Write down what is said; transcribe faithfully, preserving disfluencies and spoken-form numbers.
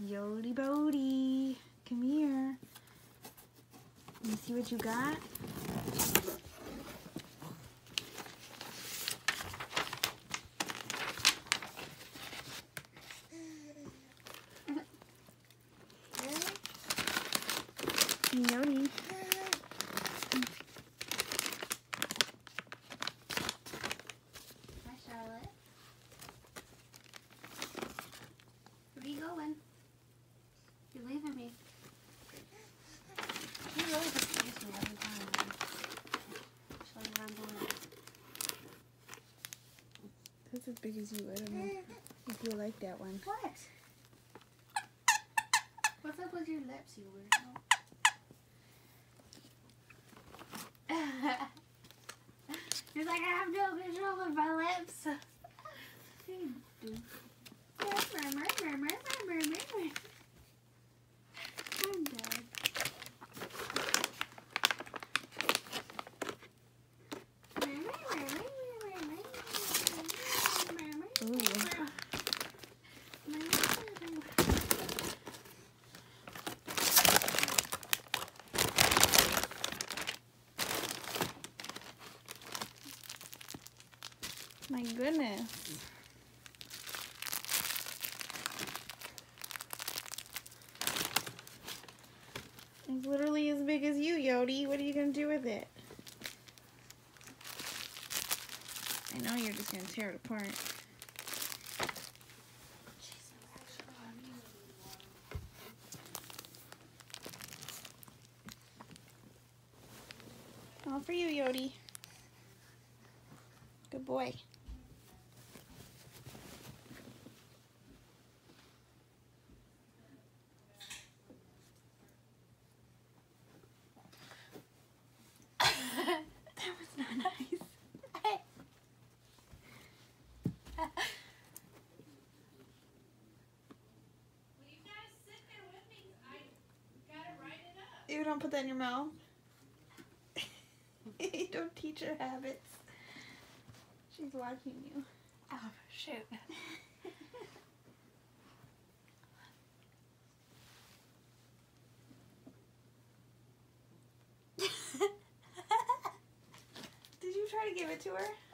Yodi Bodie, come here. Let me see what you got. Yodi. Hi, Charlotte. Where are you going? You're leaving me. You really confuse me every time. She'll run away. That's as big as you. I don't know if you like that one. What? What's up with your lips, you weirdo? You're like, I have no control of my lips. I'm dead. Ooh. My goodness. It's literally as big as you, Yodi. What are you going to do with it? I know you're just going to tear it apart. All for you, Yodi. Good boy. That was not nice. You don't put that in your mouth. You don't teach her habits. She's watching you. Oh, shoot. Did you try to give it to her?